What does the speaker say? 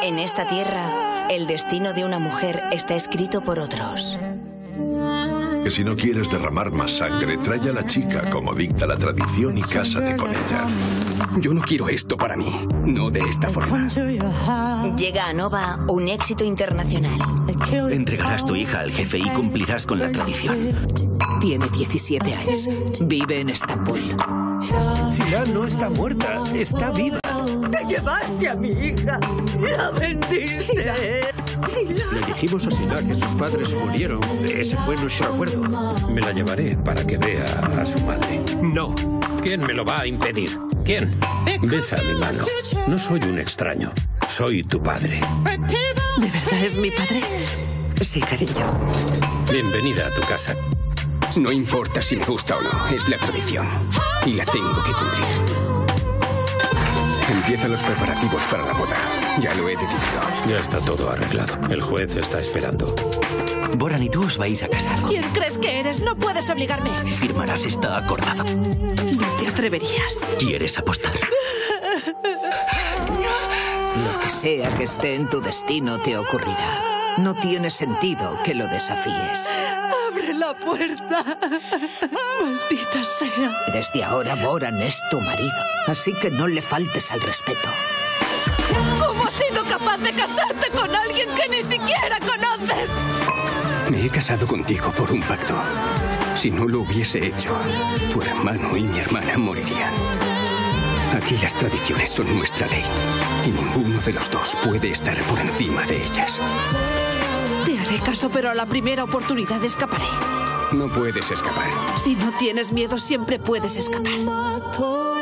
En esta tierra, el destino de una mujer está escrito por otros. Que si no quieres derramar más sangre, trae a la chica como dicta la tradición y cásate con ella. Yo no quiero esto para mí, no de esta forma. Llega a Nova un éxito internacional. Entregarás tu hija al jefe y cumplirás con la tradición. Tiene 17 años. Vive en Estambul. Sila no está muerta, está viva. ¡Te llevaste a mi hija! ¡La vendiste! Le dijimos a Sila que sus padres murieron. Ese fue nuestro acuerdo. Me la llevaré para que vea a su madre. No. ¿Quién me lo va a impedir? ¿Quién? Besa mi mano. No soy un extraño. Soy tu padre. ¿De verdad es mi padre? Sí, cariño. Bienvenida a tu casa. No importa si me gusta o no, es la tradición. Y la tengo que cumplir. Empiezan los preparativos para la boda. Ya lo he decidido. Ya está todo arreglado. El juez está esperando. Boran y tú os vais a casar. ¿Quién crees que eres? No puedes obligarme. Firmarás, está acordado. No te atreverías. ¿Quieres apostar? Lo que sea que esté en tu destino te ocurrirá. No tiene sentido que lo desafíes. ¡Abre la puerta! ¡Maldita sea! Desde ahora Boran es tu marido, así que no le faltes al respeto. ¿Cómo has sido capaz de casarte con alguien que ni siquiera conoces? Me he casado contigo por un pacto. Si no lo hubiese hecho, tu hermano y mi hermana morirían. Aquí las tradiciones son nuestra ley y ninguno de los dos puede estar por encima de ellas. Te haré caso, pero a la primera oportunidad escaparé. No puedes escapar. Si no tienes miedo, siempre puedes escapar.